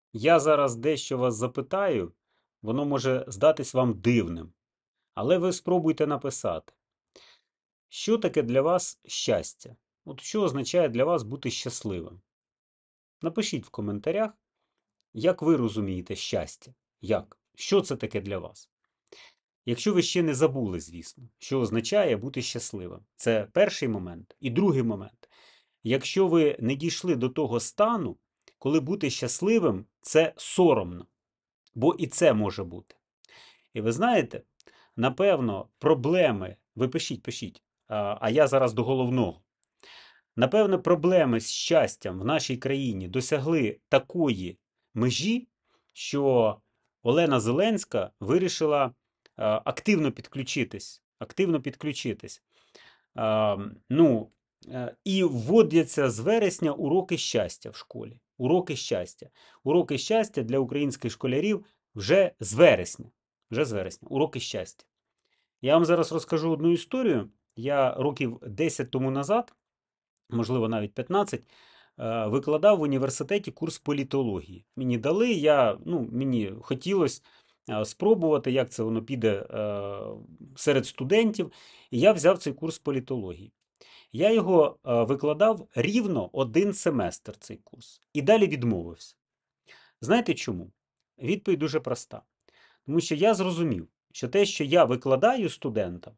Я зараз дещо вас запитаю, воно може здатись вам дивним, але ви спробуйте написати, що таке для вас щастя? От що означає для вас бути щасливим? Напишіть в коментарях, як ви розумієте щастя. Як? Що це таке для вас? Якщо ви ще не забули, звісно, що означає бути щасливим. Це перший момент. І другий момент. Якщо ви не дійшли до того стану, коли бути щасливим це соромно. Бо і це може бути. І ви знаєте, напевно, проблеми, ви пишіть, а я зараз до головного. Напевно, проблеми з щастям в нашій країні досягли такої межі, що Олена Зеленська вирішила активно підключитись. Активно підключитись. А, ну, І вводяться з вересня уроки щастя в школі. Уроки щастя. Уроки щастя для українських школярів вже з вересня. Вже з вересня. Уроки щастя. Я вам зараз розкажу одну історію. Я років 10 тому назад, можливо, навіть 15, викладав в університеті курс політології. Мені дали, мені хотілося спробувати, як це воно піде серед студентів. І я взяв цей курс політології. Я його викладав рівно один семестр, цей курс. І далі відмовився. Знаєте чому? Відповідь дуже проста. Тому що я зрозумів, що те, що я викладаю студентам,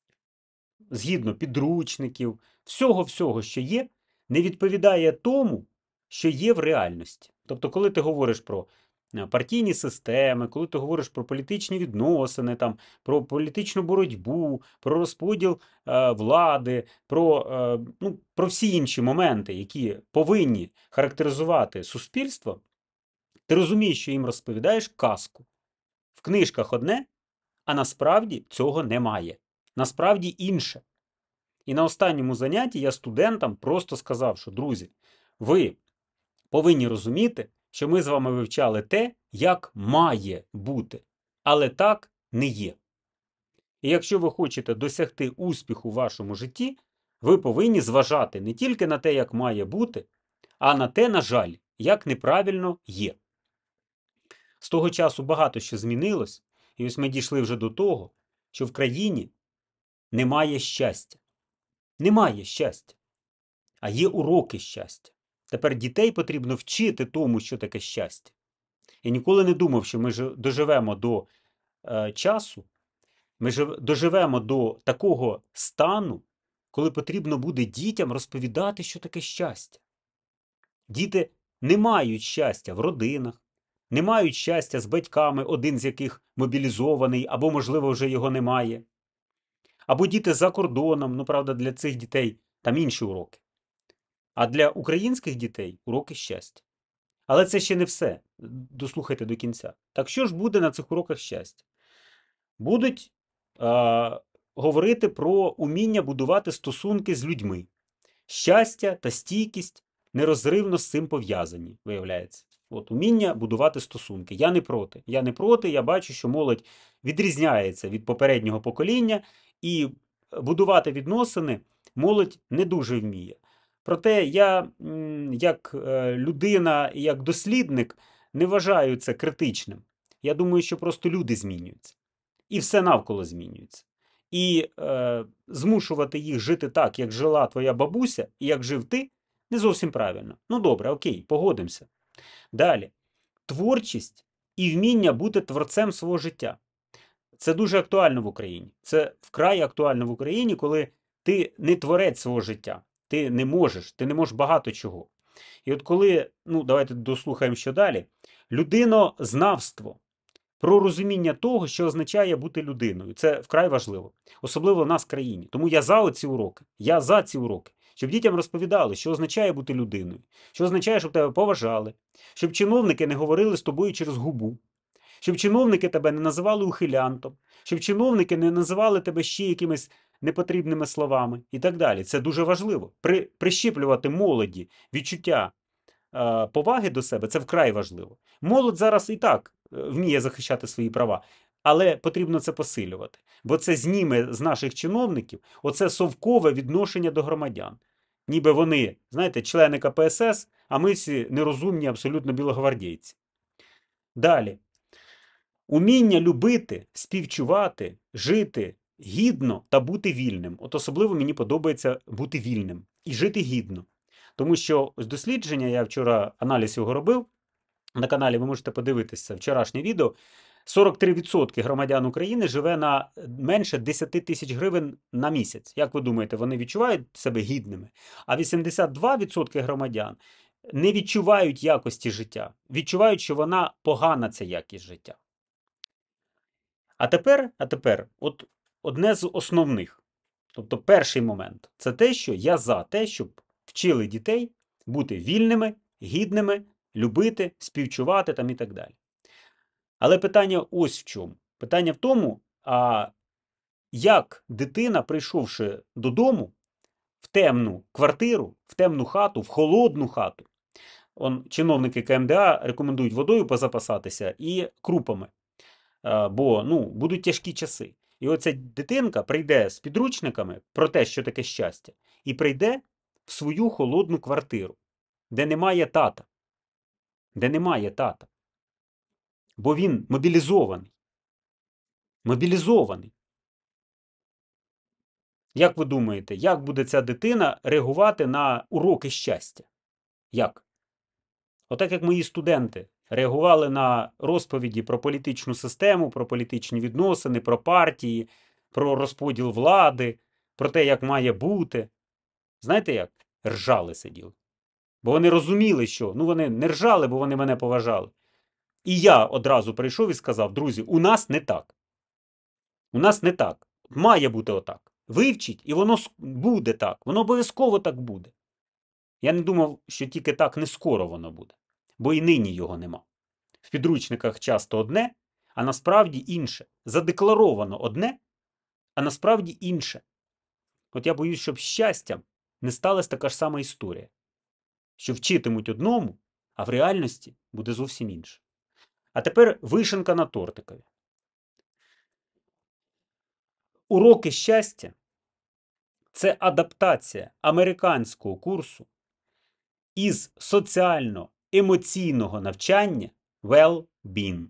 згідно підручників, всього-всього, що є, не відповідає тому, що є в реальності. Тобто, коли ти говориш про партійні системи, коли ти говориш про політичні відносини, про політичну боротьбу, про розподіл влади, про всі інші моменти, які повинні характеризувати суспільство, ти розумієш, що їм розповідаєш казку. В книжках одне, а насправді цього немає. Насправді інше. І на останньому занятті я студентам просто сказав, що, друзі, ви повинні розуміти, що ми з вами вивчали те, як має бути, але так не є. І якщо ви хочете досягти успіху в вашому житті, ви повинні зважати не тільки на те, як має бути, а на те, на жаль, як неправильно є. З того часу багато що змінилось, і ось ми дійшли вже до того, що в країні немає щастя. Немає щастя, а є уроки щастя. Тепер дітей потрібно вчити тому, що таке щастя. Я ніколи не думав, що ми доживемо до часу, ми доживемо до такого стану, коли потрібно буде дітям розповідати, що таке щастя. Діти не мають щастя в родинах, не мають щастя з батьками, один з яких мобілізований, або, можливо, вже його немає. Або діти за кордоном, правда, для цих дітей там інші уроки. А для українських дітей уроки щастя. Але це ще не все. Дослухайте до кінця. Так що ж буде на цих уроках щастя? Будуть говорити про уміння будувати стосунки з людьми. Щастя та стійкість нерозривно з цим пов'язані, виявляється. От, уміння будувати стосунки. Я не проти. Я не проти, я бачу, що молодь відрізняється від попереднього покоління, і будувати відносини молодь не дуже вміє. Проте я, як людина, як дослідник, не вважаю це критичним. Я думаю, що просто люди змінюються. І все навколо змінюється. І змушувати їх жити так, як жила твоя бабуся, і як жив ти, не зовсім правильно. Ну добре, окей, погодимося. Далі. Творчість і вміння бути творцем свого життя. Це дуже актуально в Україні. Це вкрай актуально в Україні, коли ти не творець свого життя. Ти не можеш багато чого. І от коли, давайте дослухаємо що далі, людинознавство, про розуміння того, що означає бути людиною. Це вкрай важливо. Особливо в нас в країні. Тому я за ці уроки. Я за ці уроки. Щоб дітям розповідали, що означає бути людиною. Що означає, щоб тебе поважали. Щоб чиновники не говорили з тобою через губу. Щоб чиновники тебе не називали ухилянтом. Щоб чиновники не називали тебе ще якимись непотрібними словами. І так далі. Це дуже важливо. Прищеплювати молоді відчуття поваги до себе – це вкрай важливо. Молодь зараз і так вміє захищати свої права, але потрібно це посилювати. Бо це зніме з наших чиновників оце совкове відношення до громадян. Ніби вони, знаєте, члени КПСС, а ми всі нерозумні абсолютно білогвардійці. Далі. Уміння любити, співчувати, жити гідно та бути вільним. От особливо мені подобається бути вільним і жити гідно. Тому що ось дослідження, я вчора аналіз його робив, на каналі ви можете подивитися вчорашнє відео. 43% громадян України живе на менше 10 тисяч гривень на місяць. Як ви думаєте, вони відчувають себе гідними? А 82% громадян не відчувають якості життя. Відчувають, що вона погана, ця якість життя. А тепер, от одне з основних. Тобто перший момент – це те, що я за те, щоб вчили дітей бути вільними, гідними, любити, співчувати там і так далі. Але питання ось в чому. Питання в тому, а як дитина, прийшовши додому в темну квартиру, в темну хату, в холодну хату, чиновники КМДА рекомендують водою позапасатися і крупами, бо будуть тяжкі часи. І оця дитинка прийде з підручниками про те, що таке щастя, і прийде в свою холодну квартиру, де немає тата. Де немає тата. Бо він мобілізований. Мобілізований. Як ви думаєте, як буде ця дитина реагувати на уроки щастя? Як? Отак, як мої студенти реагували на розповіді про політичну систему, про політичні відносини, про партії, про розподіл влади, про те, як має бути. Знаєте як? Ржали сиділи. Бо вони розуміли, що вони не ржали, бо вони мене поважали. І я одразу прийшов і сказав: друзі, у нас не так. У нас не так. Має бути отак. Вивчіть, і воно буде так. Воно обов'язково так буде. Я не думав, що тільки так не скоро воно буде. Бо і нині його нема. В підручниках часто одне, а насправді інше. Задекларовано одне, а насправді інше. От я боюсь, щоб з щастям не сталася така ж сама історія. Що вчитимуть одному, а в реальності буде зовсім інше. А тепер вишенка на тортикові. Уроки щастя – це адаптація американського курсу із соціально-емоційного навчання well-being.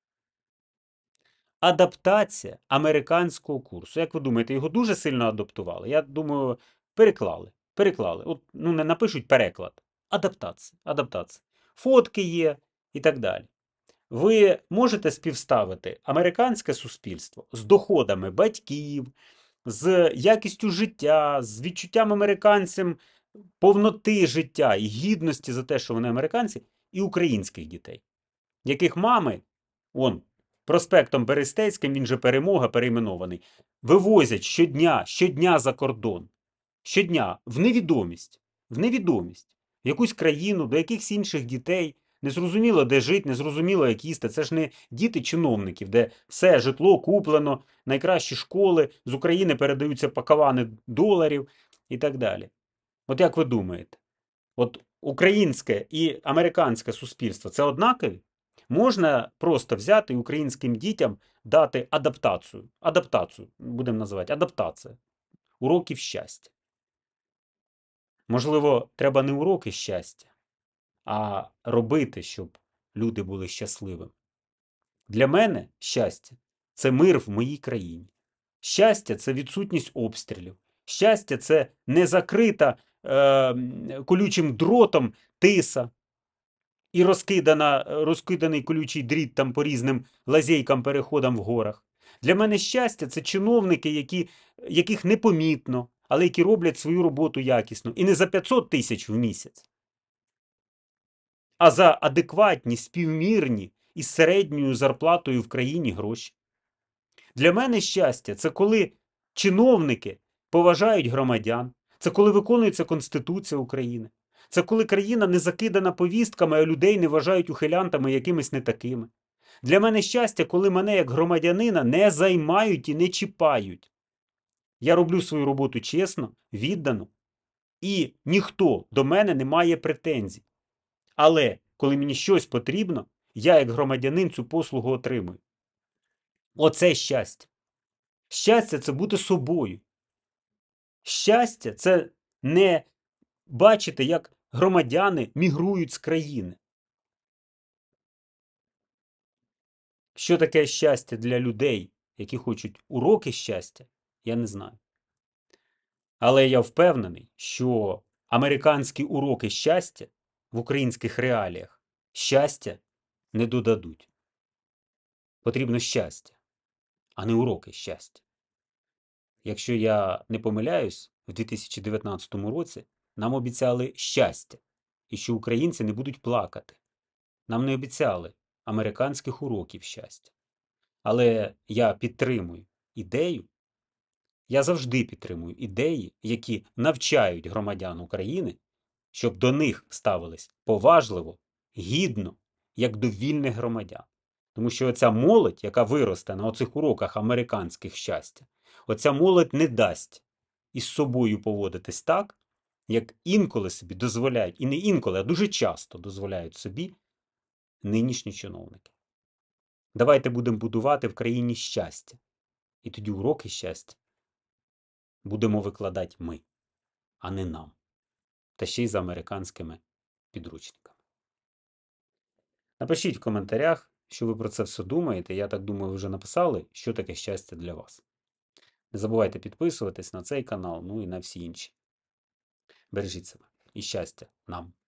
Адаптація американського курсу. Як ви думаєте, його дуже сильно адаптували? Я думаю, переклали. От, не напишуть переклад. Адаптація. Фотки є і так далі. Ви можете співставити американське суспільство з доходами батьків, з якістю життя, з відчуттям американцям повноти життя і гідності за те, що вони американці, і українських дітей, яких мами, проспектом Берестейським, він же Перемога перейменований, вивозять щодня за кордон. Щодня в невідомість, в якусь країну, до якихось інших дітей. Незрозуміло, де жити, незрозуміло, як їсти. Це ж не діти чиновників, де все, житло куплено, найкращі школи, з України передаються пакавани доларів і так далі. От як ви думаєте? От українське і американське суспільство – це однакові? Можна просто взяти і українським дітям дати адаптацію, будемо називати, адаптація, уроків щастя. Можливо, треба не уроки щастя, а робити, щоб люди були щасливими. Для мене щастя – це мир в моїй країні. Щастя – це відсутність обстрілів. Щастя – це не закрита колючим дротом тиса і розкиданий колючий дріт там по різним лазейкам, переходам в горах. Для мене щастя – це чиновники, яких непомітно, але які роблять свою роботу якісно. І не за 500 тисяч в місяць, а за адекватні, співмірні із середньою зарплатою в країні гроші. Для мене щастя – це коли чиновники поважають громадян, це коли виконується Конституція України, це коли країна не закидана повістками, а людей не вважають ухилянтами якимись не такими. Для мене щастя, коли мене як громадянина не займають і не чіпають. Я роблю свою роботу чесно, віддано, і ніхто до мене не має претензій. Але коли мені щось потрібно, я як громадянин цю послугу отримую. Оце щастя. Щастя – це бути собою. Щастя – це не бачити, як громадяни мігрують з країни. Що таке щастя для людей, які хочуть уроки щастя, я не знаю. Але я впевнений, що американські уроки щастя в українських реаліях щастя не додадуть. Потрібно щастя, а не уроки щастя. Якщо я не помиляюсь, в 2019 році нам обіцяли щастя, і що українці не будуть плакати. Нам не обіцяли американських уроків щастя. Але я підтримую ідею, я завжди підтримую ідеї, які навчають громадян України, щоб до них ставились поважливо, гідно, як до вільних громадян. Тому що оця молодь, яка виросте на оцих уроках американських щастя, оця молодь не дасть із собою поводитись так, як інколи собі дозволяють, і не інколи, а дуже часто дозволяють собі нинішні чиновники. Давайте будемо будувати в країні щастя. І тоді уроки щастя будемо викладати ми, а не нам. Та ще й за американськими підручниками. Напишіть в коментарях, що ви про це все думаєте. Я так думаю, ви вже написали, що таке щастя для вас. Не забувайте підписуватись на цей канал, ну і на всі інші. Бережіть себе і щастя нам!